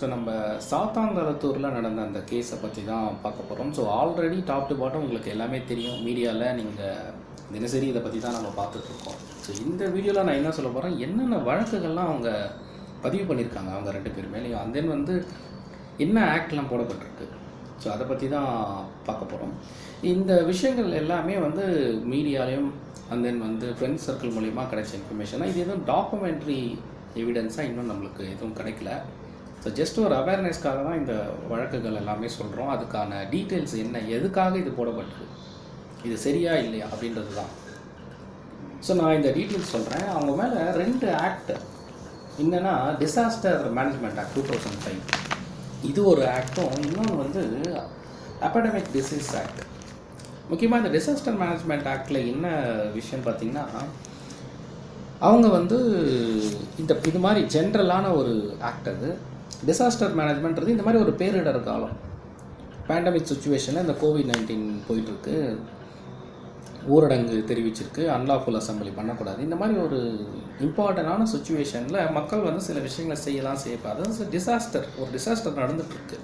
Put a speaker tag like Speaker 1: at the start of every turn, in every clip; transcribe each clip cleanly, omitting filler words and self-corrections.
Speaker 1: So நம்ம சாத்தான்களத்தூரில் நடந்த அந்த கேஸை பற்றி தான் பார்க்க போகிறோம். So already top to bottom உங்களுக்கு எல்லாமே தெரியும். மீடியாவில் நீங்கள் தினசரி இதை பற்றி தான் நம்ம பார்த்துட்ருக்கோம். ஸோ இந்த வீடியோவில் நான் என்ன சொல்ல போகிறேன், என்னென்ன வழக்குகள்லாம் அவங்க பதிவு பண்ணியிருக்காங்க அவங்க 2 பேர் மேலேயும், அந்த வந்து என்ன ஆக்ட்லாம் போடப்பட்டிருக்கு, ஸோ அதை பற்றி தான் பார்க்க போகிறோம். இந்த விஷயங்கள் எல்லாமே வந்து மீடியாலையும் அண்ட் தென் வந்து ஃப்ரெண்ட்ஸ் சர்க்கிள் மூலிமா கிடைச்ச இன்ஃபர்மேஷனாக, இது எதுவும் டாக்குமெண்ட்ரி எவிடன்ஸாக இன்னும் நம்மளுக்கு எதுவும் கிடைக்கல. ஸோ ஜஸ்ட் ஒரு அவேர்னஸ்க்காக தான் இந்த வழக்குகள் எல்லாமே சொல்கிறோம். அதுக்கான டீட்டெயில்ஸ் என்ன, எதுக்காக இது போடப்பட்டது, இது சரியா இல்லையா அப்படின்றது தான். ஸோ நான் இந்த டீட்டெயில்ஸ் சொல்கிறேன். அவங்க மேலே 2 ஆக்ட் என்னென்னா, டிசாஸ்டர் மேனேஜ்மெண்ட் ஆக்ட் 2005 இது ஒரு ஆக்டும், இன்னொன்று வந்து எபிடமிக் டிசீஸ் ஆக்ட். முக்கியமாக இந்த டிசாஸ்டர் மேனேஜ்மெண்ட் ஆக்டில் என்ன விஷயம் பார்த்திங்கன்னா, அவங்க வந்து இது மாதிரி ஜென்ரலான ஒரு ஆக்ட். அது டிசாஸ்டர் மேனேஜ்மெண்ட்றது இந்த மாதிரி ஒரு பேரிடர் காலம், பேண்டமிக் சுச்சுவேஷனில் இந்த COVID-19 போயிட்டுருக்கு, ஊரடங்கு தெரிவிச்சிருக்கு, அன்லாஃபுல் அசம்பிளி பண்ணக்கூடாது, இந்த மாதிரி ஒரு இம்பார்ட்டண்டான சுச்சுவேஷனில் மக்கள் வந்து சில விஷயங்களை செய்யலாம் செய்யக்கூடாது. அதாவது ஒரு டிசாஸ்டர் நடந்துகிட்ருக்கு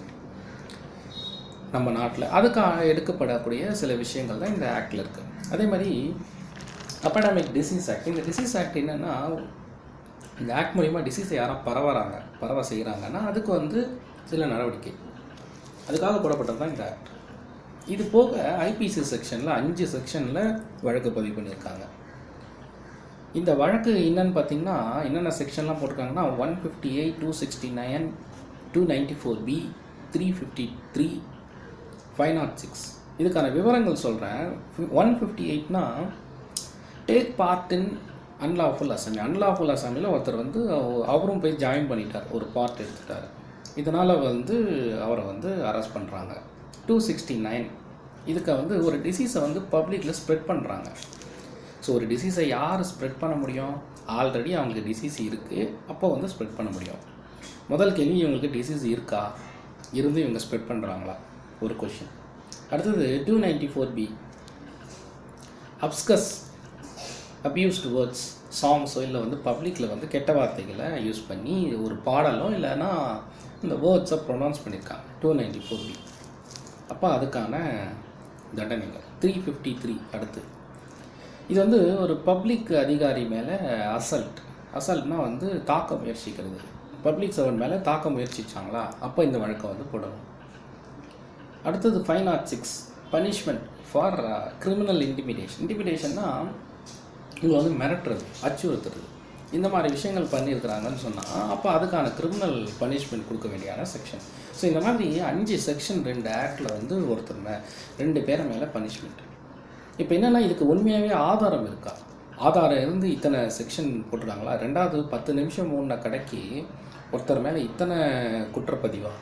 Speaker 1: நம்ம நாட்டில், அதுக்காக எடுக்கப்படக்கூடிய சில விஷயங்கள் தான் இந்த ஆக்டில் இருக்குது. அதே மாதிரி எபிடமிக் டிசீஸ் ஆக்ட். இந்த டிசீஸ் ஆக்ட் என்னென்னா, இந்த ஆக்ட் மூலிமா டிசீஸை யாரும் பரவ செய்கிறாங்கன்னா அதுக்கு வந்து சில நடவடிக்கை, அதுக்காக போடப்பட்டது தான் இந்த ஆக்ட். இது போக ஐபிசி செக்ஷனில் 5 செக்ஷனில் வழக்கு பதிவு பண்ணியிருக்காங்க. இந்த வழக்கு என்னன்னு பார்த்தீங்கன்னா, என்னென்ன செக்ஷன்லாம் போட்டிருக்காங்கன்னா 158, 269, 294B, 353, 506. இதுக்கான விவரங்கள் சொல்கிறேன். 158னா take part in unlawful assembly. Unlawful அசம்பிளியில் ஒருத்தர் வந்து அவரும் போய் ஜாயின் பண்ணிட்டார், ஒரு பார்ட் எடுத்துட்டார், இதனால் வந்து அவரை வந்து அரெஸ்ட் பண்ணுறாங்க. 269 இதுக்கு வந்து ஒரு டிசீஸை வந்து பப்ளிக்கில் ஸ்ப்ரெட் பண்ணுறாங்க. ஸோ ஒரு டிசீஸை யார் ஸ்ப்ரெட் பண்ண முடியும்? ஆல்ரெடி அவங்களுக்கு டிசீஸ் இருக்குது, அப்போ வந்து ஸ்ப்ரெட் பண்ண முடியும். முதல் கேள்வி, இவங்களுக்கு டிசீஸ் இருக்கா, இருந்து இவங்க ஸ்ப்ரெட் பண்ணுறாங்களா, ஒரு கொஷின். அடுத்தது 294B அப்ஸ்கஸ், அப்யூஸ்ட் வேர்ட்ஸ், சாங்ஸோ இல்லை வந்து பப்ளிக்கில் வந்து கெட்ட வார்த்தைகளை யூஸ் பண்ணி ஒரு பாடலோ இல்லைன்னா இந்த வேர்ட்ஸை ப்ரொனவுன்ஸ் பண்ணியிருக்காங்க. 294B. அப்போ அதுக்கான தண்டனைகள் 353. அடுத்து இது வந்து ஒரு பப்ளிக் அதிகாரி மேலே அசல்ட்னா வந்து தாக்க முயற்சிக்கிறது, பப்ளிக் சர்வன்ட் மேலே தாக்க முயற்சிச்சாங்களா, அப்போ இந்த வழக்கை வந்து போடணும். அடுத்தது 506 பனிஷ்மெண்ட் ஃபார் கிரிமினல் இன்டிமிடேஷன்னா இவங்க வந்து மிரட்டுறது, அச்சுறுத்துறது, இந்த மாதிரி விஷயங்கள் பண்ணியிருக்கிறாங்கன்னு சொன்னால் அப்போ அதுக்கான கிரிமினல் பனிஷ்மெண்ட் கொடுக்க வேண்டியான செக்ஷன். ஸோ இந்த மாதிரி 5 செக்ஷன் 2 ஆக்டில் வந்து ஒருத்தர் 2 பேரை மேலே பனிஷ்மெண்ட். இப்போ என்னென்னா, இதுக்கு உண்மையாகவே ஆதாரம் இருக்கா, ஆதாரம் இருந்து இத்தனை செக்ஷன் போட்டிருக்காங்களா? 2வது 10 நிமிஷம் மூணு கடைக்கு ஒருத்தர் மேலே இத்தனை குற்றப்பதிவா,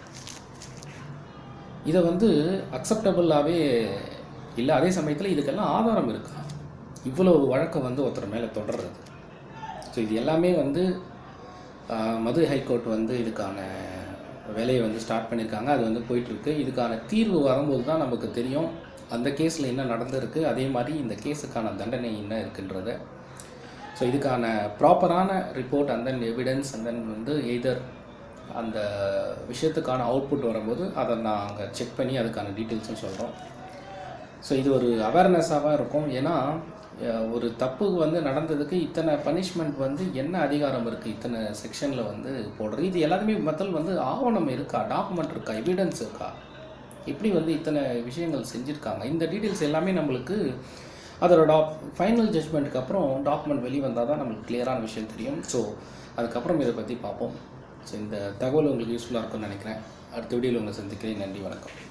Speaker 1: இதை வந்து அக்செப்டபுளாகவே இல்லை. அதே சமயத்தில் இதுக்கெல்லாம் ஆதாரம் இருக்கா, இவ்வளோ வழக்கம் வந்து ஒருத்தர் மேலே தொடர்றது? ஸோ இது எல்லாமே வந்து மதுரை ஹைகோர்ட் வந்து இதுக்கான வேலையை வந்து ஸ்டார்ட் பண்ணியிருக்காங்க, அது வந்து போயிட்டுருக்கு. இதுக்கான தீர்வு வரும்போது தான் நமக்கு தெரியும் அந்த கேஸில் என்ன நடந்திருக்கு, அதே மாதிரி இந்த கேஸுக்கான தண்டனை என்ன இருக்குன்றத. ஸோ இதுக்கான ப்ராப்பரான report and then evidence and then வந்து எய்தர் அந்த விஷயத்துக்கான அவுட்புட் வரும்போது அதை நாங்கள் செக் பண்ணி அதுக்கான டீட்டெயில்ஸும் சொல்கிறோம். ஸோ இது ஒரு அவேர்னஸாக இருக்கும். ஏன்னா ஒரு தப்பு வந்து நடந்ததுக்கு இத்தனை பனிஷ்மெண்ட் வந்து என்ன அதிகாரம் இருக்குது, இத்தனை செக்ஷனில் வந்து போடுறது, இது எல்லாருமே மக்கள் வந்து ஆவணம் இருக்கா, டாக்குமெண்ட் இருக்கா, எவிடன்ஸ் இருக்கா, இப்படி வந்து இத்தனை விஷயங்கள் செஞ்சுருக்காங்க. இந்த டீட்டெயில்ஸ் எல்லாமே நம்மளுக்கு அதோட ஃபைனல் ஜட்ஜ்மெண்ட்டுக்கு அப்புறம் டாக்குமெண்ட் வெளியே வந்தால் தான் நம்மளுக்கு கிளியரான விஷயம் தெரியும். ஸோ அதுக்கப்புறம் இதை பற்றி பார்ப்போம். ஸோ இந்த தகவல் உங்களுக்கு யூஸ்ஃபுல்லாக இருக்கும்னு நினைக்கிறேன். அடுத்த வீடியோவில் உங்களை சந்திக்கிறேன். நன்றி, வணக்கம்.